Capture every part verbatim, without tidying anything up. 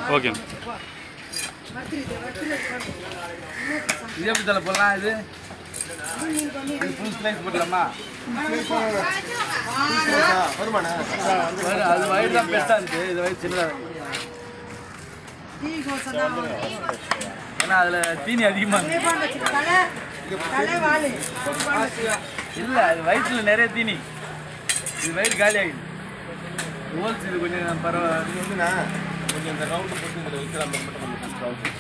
Okay. இது எப்படி தலை போடலாம்? இது ஃபுல் ஸ்லைஸ் போடலாமா? அது வயிறு தான் பெருசாக இருந்துச்சு, இது வயிறு சின்னதாக இருக்கு. ஏன்னா அதில் தீனி அதிகமாக இருக்கு. இல்லை, அது வயிற்றில் நிறைய தீனி, இது வயிறு காலி ஆகிடுது. ஹோல்ஸ் இது கொஞ்சம் பரவாயில்ல. வந்துண்ணா கொஞ்சம் இந்த ரவுண்டு போட்டு இதில் வைக்கிற மட்டும் கொஞ்சம் ஃபஸ்ட் ரவுண்டு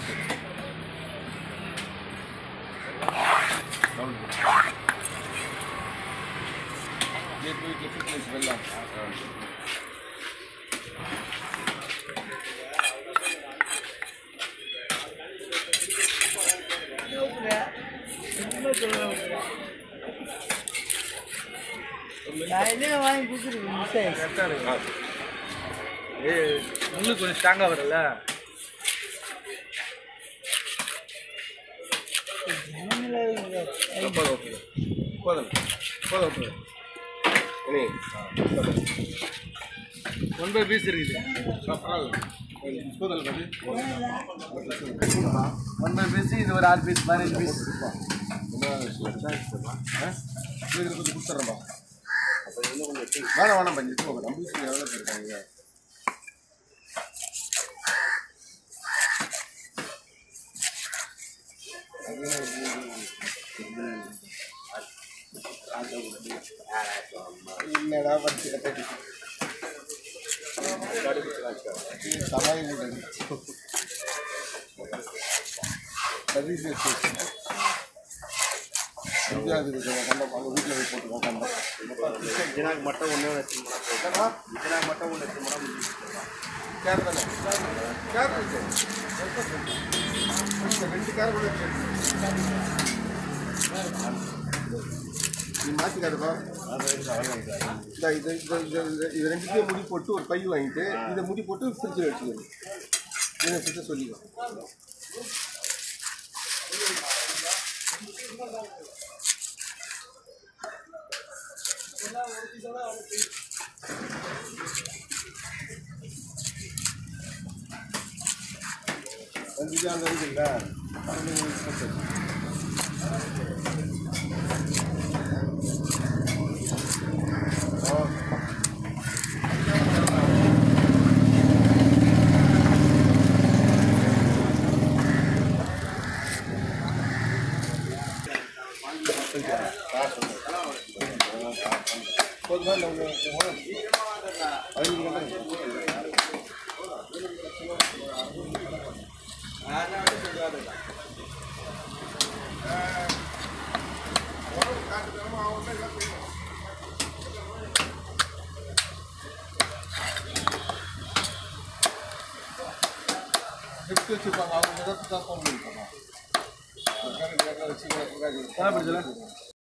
ரவுண்டு வீட்டில் ஃபிட்னஸ் வெள்ளம் வாங்கி கொடுத்துருக்கேன். ஏ உங்களுக்கு கொஞ்சம் ஸ்ட்ராங்காக வரல. போதும் போதும் போதும் போதும் ஒன் பை பீஸ் இருக்குது. ஒன் பை பீஸ், இது ஒரு ஆறு பீஸ், பதினஞ்சு பீஸ் கொஞ்சம் கொடுத்துட்றேன்பா. வேணாம் வேணாம் பண்ணி நம்ம பீஸ் எவ்வளோ இருக்காங்க. என்னடா படிச்சு சர்வீஸ் அவங்க வீட்டில் போய் போட்டுக்கோங்க. ஜனாக்கு மட்டும் ஒன்று வச்சு ஜனாக்கு மட்டும் ஒன்று வச்சு மரம் கேர் தானே கேர் ரெண்டு கேர் கூட நீ மாற்றிக்காதுப்பா. இந்த இது இது ரெண்டுத்தையும் முடி போட்டு ஒரு பை வாங்கிட்டு இதை முடி போட்டு ஃப்ரிட்ஜில் வச்சுக்கணும். இதை ஃப்ரிட்ஜை சொல்லிக்கலாம். அஞ்சு ஜான் வருதுங்களா? வச்சுப்பாங்க அவங்க தான் போன் பண்ணிருப்பாங்க.